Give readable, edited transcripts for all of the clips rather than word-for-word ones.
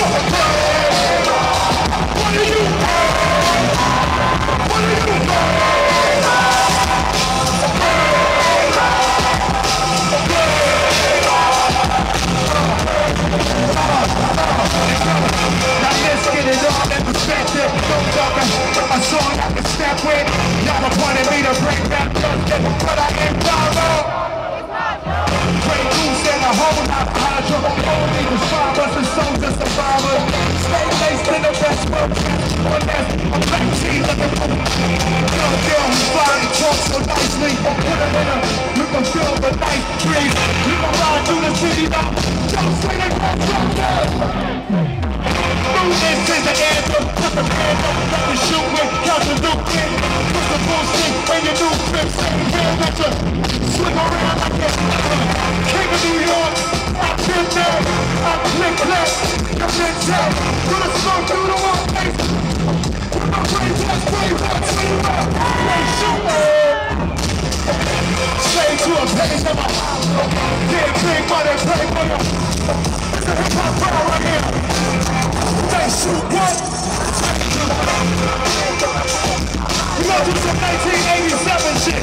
A song I can step with. Y'all appointed me to bring back justice, but I ain't follow. Great goose and a whole lot of hydra. Only the farmers and soldiers survivors. Stay laced in the best work. A black tea looking for young girl who's flying talk so nicely. Put them in a, you can feel the night breeze. You can ride through the city now. Don't say they won't drop that. This is the anthem, put the band up, let me shoot with, count the new kid. Put the bullshit in your new crib, same here, let you swing around like that. King of New York, I've been there, I've clicked that, I've been dead. Gonna slow through the wall face. Put my brain to the spray, what's in the mouth? They shoot me. Slave to a page of my get big money, play for you. It's a hip-hop crowd right here. They shoot what? We gonna do some 1987 shit.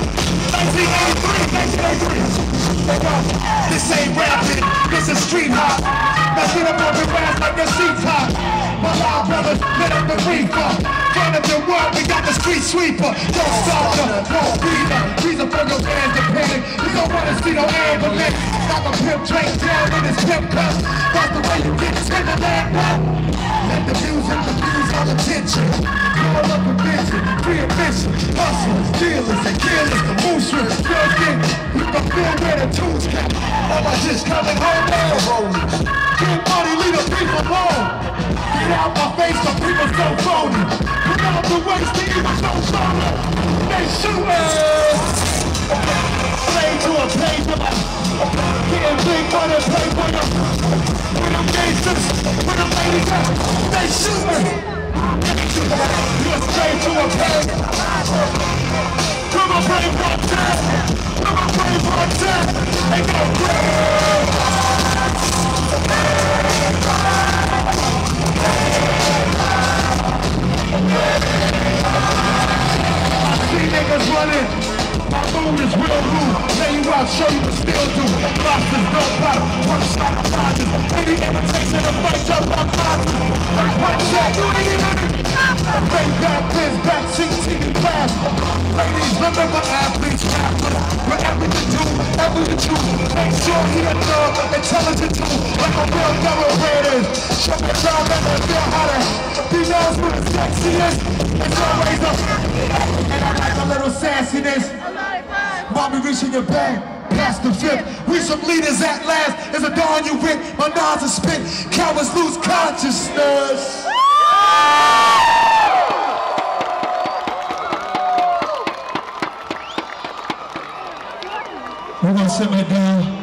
1983. This ain't rapping, this is street hop. Messing up on the grass like a seat top. My loud brothers lit up the reefer. Front of your work, we got the street sweeper. Don't stop them, won't breather. Reason for your fans to panic. We don't wanna see no ambulance. Like a pimp drink down in his pimp cup. That's the way you get Timberland up. Let the music diffuse all attention. Call up a vision, free ambition. Hustlers, dealers, and killers. Boosters, drug in. You can feel where the tunes come. All I just coming home now. Get money, leave the people alone. Get out my face, the people so phony. Put out the waste, the evil so phony. They shoot us. Slave to a page of my getting big money, play for you. When I'm gangsters, when I'm ladies out, they shoot me. You're a slave to a page. Come on, play for a time. Come on, play for a time. They go crazy. I see niggas running. My mood is real rude. Tell you I'll show you what still do. Lobsters don't bottom. One shot of bodies. Any imitation of fight up my bodies. One shot, you ain't even. Bring back this back seat TV class. Ladies, remember athletes rap. Whatever you do, ever you choose. Make sure he a thug, intelligent too. Like a real thoroughbred is. Show me y'all that they feel how to be known for the sexiest. It's always up. And I like a little sassiness. Mommy reaching your bag, past the fifth. We some leaders at last. It's a dawn you with, my nines are spit. Cowards lose consciousness. We're gonna sit right down.